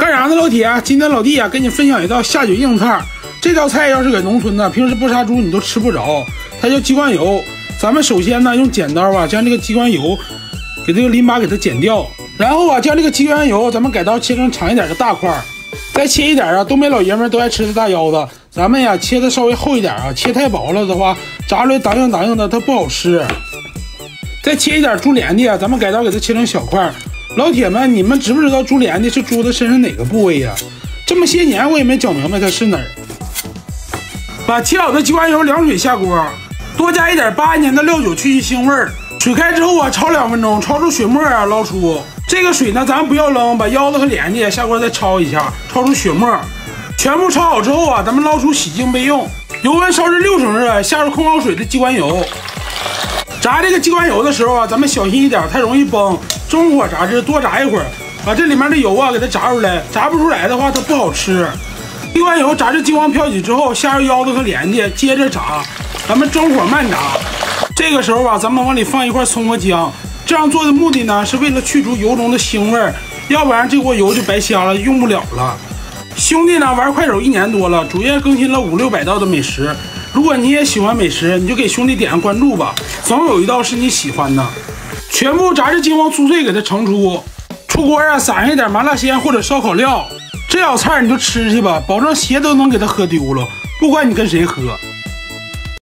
干啥呢，老铁？今天老弟啊，跟你分享一道下酒硬菜。这道菜要是给农村的，平时不杀猪你都吃不着，它叫鸡冠油。咱们首先呢，用剪刀啊，将这个鸡冠油给这个淋巴给它剪掉，然后啊，将这个鸡冠油咱们改刀切成长一点的大块，再切一点啊，东北老爷们都爱吃的大腰子，咱们呀切的稍微厚一点啊，切太薄了的话，炸出来当硬的，它不好吃。再切一点猪连的，咱们改刀给它切成小块。老铁们，你们知不知道猪连的是猪的身上哪个部位呀？这么些年我也没整明白它是哪儿。把切好的鸡冠油凉水下锅，多加一点8年的料酒去腥味儿。水开之后啊，焯2分钟，焯出水沫啊，捞出。这个水呢，咱们不要扔，把腰子和连的下锅再焯一下，焯出血沫。全部焯好之后啊，咱们捞出洗净备用。油温烧至6成热，下入控好水的鸡冠油。炸这个鸡冠油的时候啊，咱们小心一点，太容易崩。中火炸至，多炸一会儿，把这里面的油啊给它炸出来。炸不出来的话，它不好吃。鸡冠油炸至金黄飘起之后，下入腰子和连的，接着炸。咱们中火慢炸。这个时候啊，咱们往里放一块葱和姜。这样做的目的呢，是为了去除油中的腥味儿，要不然这锅油就白瞎了，用不了了。兄弟呢玩快手1年多了，主页更新了500-600道的美食。如果你也喜欢美食，你就给兄弟点个关注吧，总有一道是你喜欢的。全部炸至金黄酥脆，给它盛出。出锅啊，撒上一点麻辣鲜或者烧烤料。这道菜你就吃去吧，保证鞋都能给它喝丢了，不管你跟谁喝。